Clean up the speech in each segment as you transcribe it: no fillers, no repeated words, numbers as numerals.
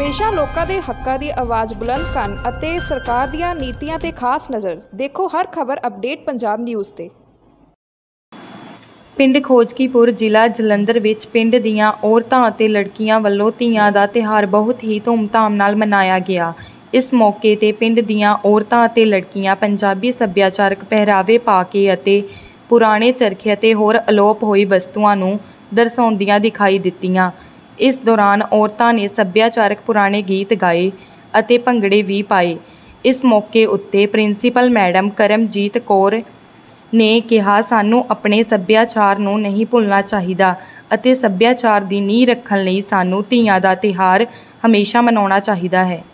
हमेशा लोगों के हकों की आवाज़ बुलंद करन अते सरकार दीयां नीतियां ते खास नज़र। देखो हर खबर अपडेट पंजाब न्यूज़ ते। पिंड खोजकीपुर जिला जलंधर विच पिंड दीयां औरतां अते लड़कियां वल्लों धीआं दा तिहार बहुत ही धूमधाम नाल मनाया गया। इस मौके ते पिंड दीयां औरतां अते लड़कियां पंजाबी सभ्याचारक पहरावे पा के अते पुराने चरखे अते होर अलोप होई वस्तुआं नूं दर्शाउंदियां दिखाई दित्तियां। इस दौरान औरतां ने सभ्याचारक पुराने गीत गाए अते भंगड़े भी पाए। इस मौके उत्ते प्रिंसीपल मैडम करमजीत कौर ने कहा, सानू अपने सभ्याचार नूं नहीं भुलना चाहिदा अते सभ्याचार दी नींह रखण लई सानू धीआं दा तिहार हमेशा मनाउणा चाहिदा है।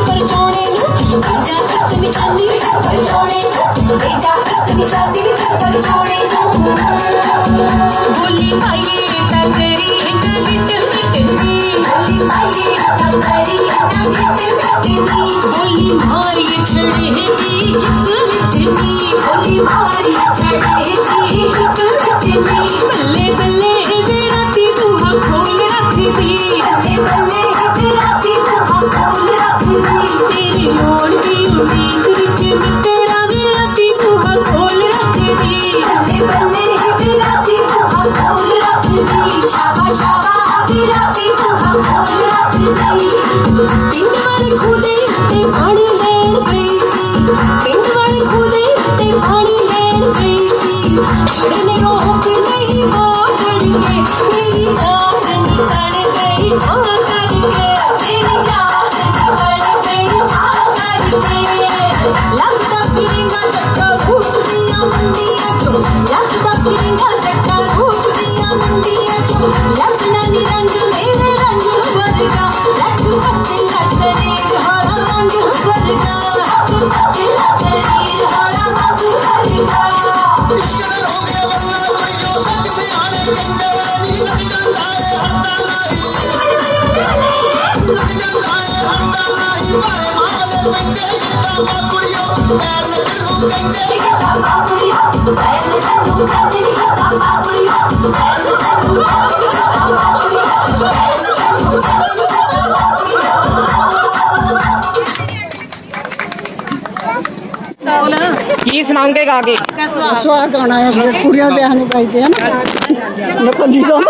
शादी की सुनाओगे गा के? स्वाद गाना है, कुड़ियां ब्याह नहीं गाइते हैं ना, नकली गाना।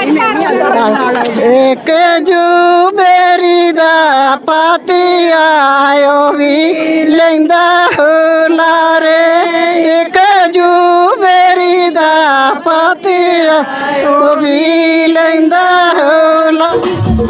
एक जो बेरी दा पाती आयो भी लेंदा हो लारे, एक जो बेरी दा पाती आयो भी लेंदा हो लारे।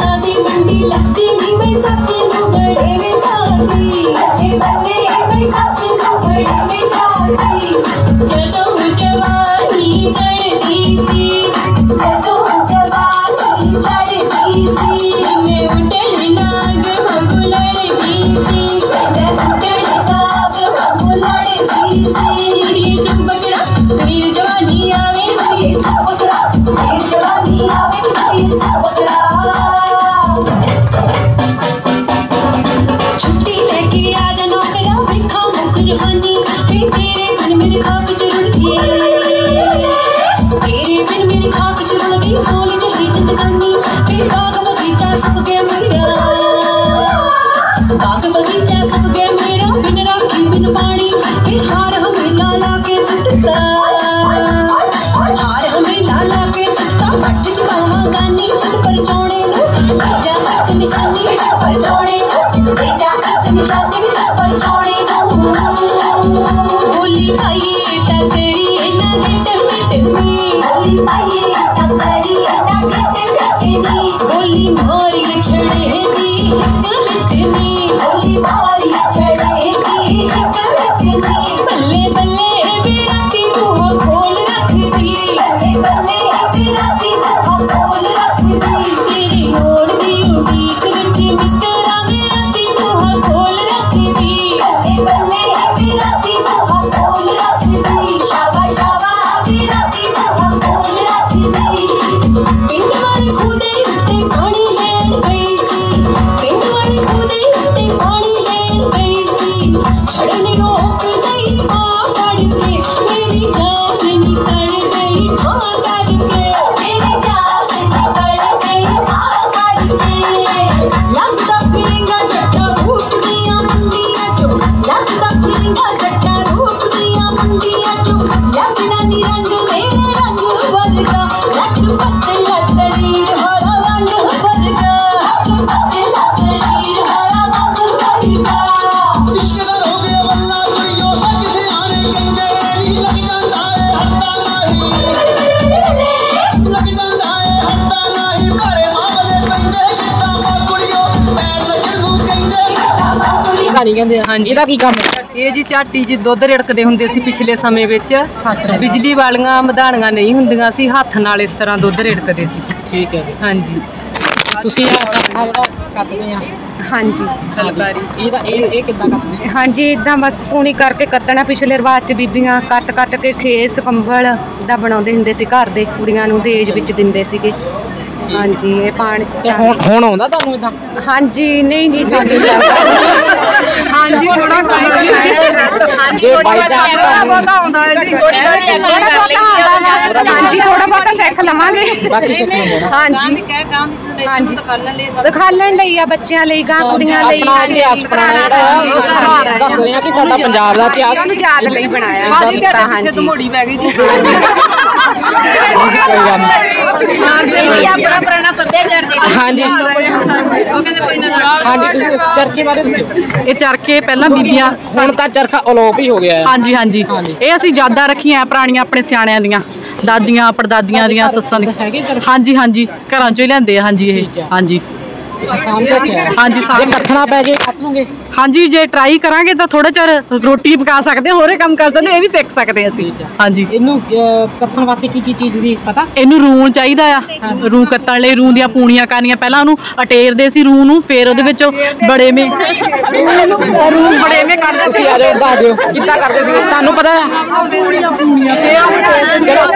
हाँ जी, की काम है? ये जी झाटी च दुध रिड़कते हुंदे सी पिछले समय विच। अच्छा, बिजली वालियां मधाणियां नहीं हुंदियां सी, हत्थ नाल इस तरह दुध रिड़कते सी। ठीक है। हाँ जी। तुसीं करते हैं ਹਾਂਜੀ ਇਹਦਾ ਇਹ ਕਿੱਦਾਂ ਕਰਦੇ? ਹਾਂਜੀ ਇਦਾਂ ਬਸ ਪੂਣੀ ਕਰਕੇ ਕੱਤਣਾ। ਪਿਛਲੇ ਰਿਵਾਜ 'ਚ ਬੀਬੀਆਂ ਕੱਤ ਕੇ ਖੇਸ ਕੰਬਲ ਦਾ ਬਣਾਉਂਦੇ ਹੁੰਦੇ ਸੀ, ਘਰ ਦੇ ਕੁੜੀਆਂ ਨੂੰ ਦਹੇਜ ਵਿੱਚ ਦਿੰਦੇ ਸੀਗੇ। ਹਾਂਜੀ ਇਹ ਪਾਣੀ ਤੇ ਹੁਣ ਆਉਂਦਾ ਤੁਹਾਨੂੰ ਇਦਾਂ? ਹਾਂਜੀ ਨਹੀਂ ਜੀ ਸਾਡੇ ਹਾਂਜੀ ਥੋੜਾ ਜੇ ਬਾਈ ਚਾਂਸ ਹਾਂਜੀ ਥੋੜਾ ਬਹੁਤਾ ਸਿੱਖ ਲਵਾਂਗੇ। ਬਾਕੀ ਸਿੱਖ ਲੈਂਦੇ ਨਾ। ਹਾਂਜੀ ਦਿਖਾਲਣ ਲਈ ਆ, ਬੱਚਿਆਂ ਲਈ, ਗਾਂ ਕੁੜੀਆਂ ਲਈ। ਆਪਣਾ ਇਤਿਹਾਸ ਬਣਾਉਣਾ ਜਿਹੜਾ ਆ ਦੱਸ ਰਹੇ ਆ ਕਿ ਸਾਡਾ ਪੰਜਾਬ ਦਾ ਇਤਿਹਾਸ ਉਹਨੂੰ ਯਾਦ ਲਈ ਬਣਾਇਆ। ਹਾਂਜੀ ਪਿੱਛੇ ਮੋੜੀ ਪੈ ਗਈ ਜੀ। ਕੋਈ ਗੱਲ ਨਹੀਂ। ਆਪਣਾ ਪੁਰਾਣਾ ਸੱਭਿਆਚਾਰ ਜੀ। ਹਾਂਜੀ ਹਾਂਜੀ ਤੁਸੀਂ ਚਰਖੇ ਬਾਰੇ ਦੱਸੋ। ਇਹ ਚਰਖੇ ਪਹਿਲਾਂ ਬੀਬੀਆਂ, ਹੁਣ ਤਾਂ ਚਰਖਾ ਅਲੋਪ ਹੀ ਹੋ ਗਿਆ ਹੈ। ਹਾਂਜੀ ਹਾਂਜੀ ਇਹ ਅਸੀਂ ਯਾਦਾਂ ਰੱਖੀਆਂ ਪੁਰਾਣੀਆਂ ਆਪਣੇ ਸਿਆਣਿਆਂ ਦੀਆਂ, ਦਾਦੀਆਂ ਪੜਦਾਦੀਆਂ ਦੀਆਂ, ਸੱਸਾਂ ਦੀ। ਹਾਂਜੀ ਹਾਂਜੀ ਘਰਾਂ ਚੋਂ ਹੀ ਲਿਆਂਦੇ ਆ। ਹਾਂਜੀ ਇਹ ਹਾਂਜੀ ਸਾਹਮਣੇ ਰੱਖਿਆ ਹੈ। ਹਾਂਜੀ ਜੇ ਕੱਥਣਾ ਪੈ ਜੇ ਕੱਤ ਲੂਗੇ। ਹਾਂਜੀ ਜੇ ਟਰਾਈ ਕਰਾਂਗੇ ਤਾਂ ਥੋੜਾ ਚਿਰ ਰੋਟੀ ਪਕਾ ਸਕਦੇ ਹਾਂ, ਹੋਰੇ ਕੰਮ ਕਰ ਸਕਦੇ ਹਾਂ, ਇਹ ਵੀ ਸਿੱਖ ਸਕਦੇ ਹਾਂ ਅਸੀਂ। ਹਾਂਜੀ ਇਹਨੂੰ ਕੱਤਣ ਵਾਸਤੇ ਕੀ ਚੀਜ਼ ਦੀ ਪਤਾ? ਇਹਨੂੰ ਰੂੰ ਚਾਹੀਦਾ ਆ। ਰੂੰ ਕੱਤਣ ਲਈ ਰੂੰ ਦੀਆਂ ਪੂਣੀਆਂ ਕਰਨੀਆਂ। ਪਹਿਲਾਂ ਉਹਨੂੰ ਅਟੇਰਦੇ ਸੀ ਰੂੰ ਨੂੰ, ਫਿਰ ਉਹਦੇ ਵਿੱਚੋਂ ਬੜੇਵੇਂ ਕੱਢਦੇ ਸੀ। ਤੁਸੀਂ ਆ ਜਾਓ ਦੱਸ ਦਿਓ ਕਿੱਦਾਂ ਕਰਦੇ ਸੀ, ਤੁਹਾਨੂੰ ਪਤਾ ਹੈ? ਚਲੋ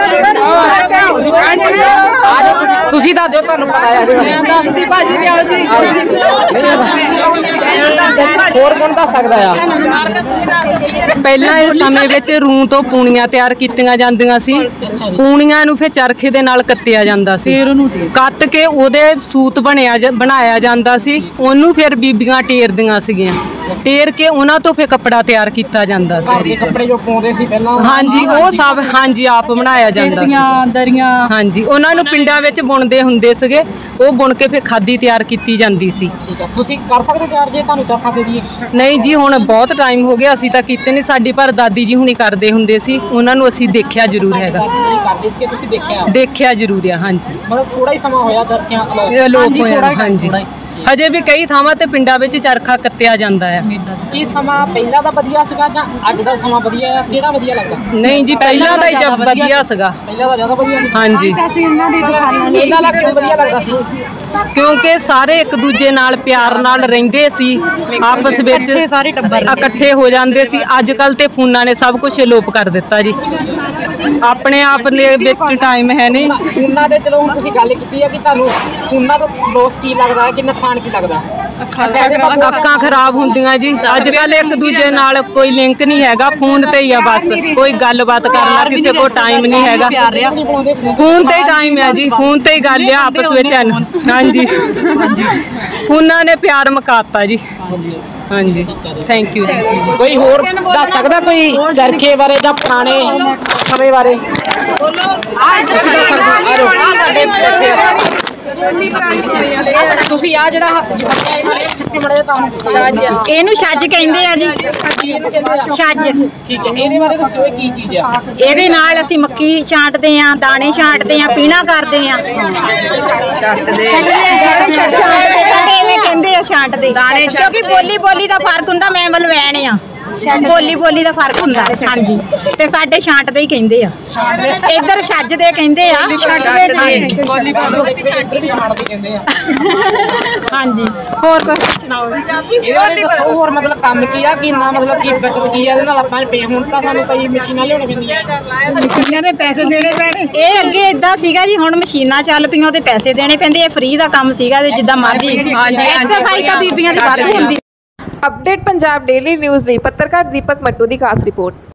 ਆ ਜਾਓ ਤੁਸੀਂ ਦੱਸ ਦਿਓ, ਤੁਹਾਨੂੰ ਪਤਾ ਹੈ? ਦੱਸਦੀ ਭਾਜੀ ਵੀ ਆਓ ਜੀ। ਹੋਰ ਕੌਣ ਦੱਸ ਸਕਦਾ ਆ? ਪਹਿਲਾਂ ਇਸ ਸਮੇਂ ਵਿੱਚ ਰੂੰ ਤੋਂ ਪੂਣੀਆਂ ਤਿਆਰ ਕੀਤੀਆਂ ਜਾਂਦੀਆਂ ਸੀ। ਪੂਣੀਆਂ ਨੂੰ ਫਿਰ ਚਰਖੇ ਦੇ ਨਾਲ ਕੱਤਿਆ ਜਾਂਦਾ ਸੀ। ਕੱਤ ਕੇ ਉਹਦੇ ਸੂਤ ਬਣਾਇਆ ਜਾਂਦਾ ਸੀ। ਉਹਨੂੰ ਫਿਰ ਬੀਬੀਆਂ ਟੇਰਦੀਆਂ ਸੀਗੀਆਂ। ਟੇਰ ਕੇ ਉਹਨਾਂ ਤੋਂ ਫਿਰ ਕੱਪੜਾ ਤਿਆਰ ਕੀਤਾ ਜਾਂਦਾ ਘਰ ਦੇ ਸੀ। ਕੱਪੜੇ ਜੋ ਪਾਉਂਦੇ ਸੀ ਪਹਿਲਾਂ ਹਾਂਜੀ ਉਹ ਸਭ ਹਾਂਜੀ ਆਪ ਬਣਾਇਆ ਜਾਂਦਾ ਸੀ। ਦਰੀਆਂ ਹਾਂਜੀ ਉਹਨਾਂ ਨੂੰ ਪਿੰਡਾਂ ਵਿੱਚ ਬੁਣਦੇ ਹੁੰਦੇ ਸੀਗੇ। ਉਹ ਬੁਣ ਕੇ ਫਿਰ ਖਾਦੀ ਤਿਆਰ ਕੀਤੀ ਜਾਂਦੀ ਸੀ। ਠੀਕ ਹੈ, ਤੁਸੀਂ ਕਰ ਸਕਦੇ ਤਿਆਰ ਜੇ ਤੁਹਾਨੂੰ ਚਰਖਾ ਦੇ ਦਈਏ? ਨਹੀਂ ਜੀ ਹੁਣ ਬਹੁਤ ਟਾਈਮ ਹੋ ਗਿਆ, ਅਸੀਂ ਤਾਂ ਕੀਤੇ ਨਹੀਂ। ਸਾਡੀ ਪਰ ਦਾਦੀ ਜੀ ਹੁਣੀ ਕਰਦੇ ਹੁੰਦੇ ਸੀ, ਉਹਨਾਂ ਨੂੰ ਅਸੀਂ ਦੇਖਿਆ ਜ਼ਰੂਰ ਹੈਗਾ। ਨਹੀਂ ਕਰਦੇ ਸੀ ਕਿ ਤੁਸੀਂ ਦੇਖਿਆ ਜ਼ਰੂਰ ਆ। ਹਾਂਜੀ ਮਤਲਬ ਥੋੜਾ ਹੀ ਸਮਾਂ ਹੋਇਆ ਚਰਖਿਆਂ ਅਲੋਪ? ਇਹ ਲੋਪ ਹੋਇਆ। ਹਾਂਜੀ ਹਜੇ ਵੀ ਕਈ ਥਾਵਾਂ ਤੇ ਪਿੰਡਾਂ ਵਿੱਚ ਚਰਖਾ ਕੱਤਿਆ ਜਾਂਦਾ ਹੈ। ਇਹ ਸਮਾਂ ਪਹਿਲਾਂ ਦਾ ਵਧੀਆ ਸੀਗਾ ਜਾਂ ਅੱਜ ਦਾ ਸਮਾਂ ਵਧੀਆ ਹੈ? ਕਿਹੜਾ ਵਧੀਆ ਲੱਗਦਾ? ਨਹੀਂ ਜੀ ਪਹਿਲਾਂ ਦਾ ਹੀ ਵਧੀਆ ਸੀਗਾ। ਪਹਿਲਾਂ ਦਾ ਜ਼ਿਆਦਾ ਵਧੀਆ ਸੀ। ਹਾਂਜੀ ਪਹਿਲਾਂ ਦਾ ਕਿਉਂ ਵਧੀਆ ਲੱਗਦਾ ਸੀ? ਕਿਉਂਕਿ ਸਾਰੇ ਇੱਕ ਦੂਜੇ ਨਾਲ ਪਿਆਰ ਨਾਲ ਰਹਿੰਦੇ ਸੀ, ਆਪਸ ਵਿੱਚ ਸਾਰੇ ਇਕੱਠੇ ਹੋ ਜਾਂਦੇ ਸੀ। ਅੱਜ ਕੱਲ ਤੇ ਫੋਨਾਂ ਨੇ ਸਭ ਕੁਝ ਅਲੋਪ ਕਰ ਦਿੱਤਾ ਜੀ। ਆਪਣੇ ਆਪ ਦੇ ਵਿੱਚ ਟਾਈਮ ਹੈ ਨਹੀਂ। ਫੋਨਾਂ ਦੇ ਚਲੋ ਹੁਣ ਤੁਸੀਂ ਗੱਲ ਕੀਤੀ ਹੈ ਕਿ ਤੁਹਾਨੂੰ ਫੋਨਾਂ ਤੋਂ ਲੋਸ ਕੀ ਲੱਗਦਾ ਹੈ ਕਿ ਨੁਕਸਾਨ ਕੀ ਲੱਗਦਾ? ਅੱਖਾਂ ਖਰਾਬ ਹੁੰਦੀਆਂ ਜੀ। ਅੱਜ ਕੱਲ ਇੱਕ ਦੂਜੇ ਨਾਲ ਕੋਈ ਲਿੰਕ ਨਹੀਂ ਹੈਗਾ, ਫੋਨ ਤੇ ਹੀ ਆ ਬਸ। ਕੋਈ ਗੱਲਬਾਤ ਕਰਨਾ ਕਿਸੇ ਕੋਲ ਟਾਈਮ ਨਹੀਂ ਹੈਗਾ। ਫੋਨ ਤੇ ਹੀ ਟਾਈਮ ਹੈ ਜੀ, ਫੋਨ ਤੇ ਹੀ ਗੱਲ ਆ ਆਪਸ ਵਿੱਚ। ਹਾਂਜੀ ਫੋਨਾਂ ਨੇ ਪਿਆਰ ਮੁਕਾਤਾ ਜੀ। ਹਾਂਜੀ ਥੈਂਕ ਯੂ। ਕੋਈ ਹੋਰ ਦੱਸ ਸਕਦਾ ਕੋਈ ਚਰਖੇ ਬਾਰੇ ਜਾਂ ਪੁਰਾਣੇ ਸਮੇਂ ਬਾਰੇ? ਤੁਸੀਂ ਆ ਜਿਹੜਾ ਇਹਨੂੰ ਛੱਜ ਕਹਿੰਦੇ ਆ ਜੀ। ਛੱਜ। ਠੀਕ ਹੈ, ਇਹਦੇ ਬਾਰੇ ਦੱਸੋ ਇਹ ਕੀ ਚੀਜ਼ ਆ? ਇਹਦੇ ਨਾਲ ਅਸੀਂ ਮੱਕੀ ਛਾਂਟਦੇ ਆ, ਦਾਣੇ ਛਾਂਟਦੇ ਆ, ਪੀਣਾ ਕਰਦੇ ਆ। ਛਾਂਟਦੇ ਐਵੇਂ ਕਹਿੰਦੇ ਆ, ਛਾਂਟਦੇ ਦਾਣੇ। ਕਿਉਂਕਿ ਬੋਲੀ ਦਾ ਫਰਕ ਹੁੰਦਾ। ਮੈਂ ਮਲਵੈਣ ਆ। ਬੋਲੀ ਦਾ ਫਰਕ ਹੁੰਦਾ। ਹਾਂਜੀ ਤੇ ਸਾਡੇ ਛਾਂਟਦੇ ਹੀ ਕਹਿੰਦੇ ਆ। ਇੱਧਰ ਛੱਜਦੇ ਕਹਿੰਦੇ ਆ। ਹਾਂਜੀ ਹੋਰ ਕੁਝ ਸੁਣਾਓ? ਹੋਰ ਮਤਲਬ ਕੰਮ ਕੀ ਆ? ਕਿੰਨਾ ਮਤਲਬ ਕੀ ਬਚਤ ਕੀ ਆ ਇਹਦੇ ਨਾਲ? ਆਪਾਂ ਹੁਣ ਤਾਂ ਸਾਨੂੰ ਕਈ ਮਸ਼ੀਨਾਂ ਲਿਆਉਣੀ ਪੈਂਦੀਆਂ। ਮਸ਼ੀਨਾਂ ਦੇ ਪੈਸੇ ਦੇਣੇ ਪੈਣੇ। ਇਹ ਅੱਗੇ ਇਦਾਂ ਸੀਗਾ ਜੀ, ਹੁਣ ਮਸ਼ੀਨਾਂ ਚੱਲ ਪਈਆਂ ਉਹਦੇ ਪੈਸੇ ਦੇਣੇ ਪੈਂਦੇ। ਇਹ ਫ੍ਰੀ ਦਾ ਕੰਮ ਸੀਗਾ ਤੇ ਜਿੱਦਾਂ ਮਰਜ਼ੀ ਐਕਸਰਸਾਈਜ਼ ਤਾਂ ਬੀਬੀਆਂ ਦੀ ਵੱਧ ਹੁੰਦੀ। ਅਪਡੇਟ ਪੰਜਾਬ ਡੇਲੀ ਨਿਊਜ਼ ਲਈ ਪੱਤਰਕਾਰ ਦੀਪਕ ਮੱਟੂ ਦੀ ਖਾਸ ਰਿਪੋਰਟ।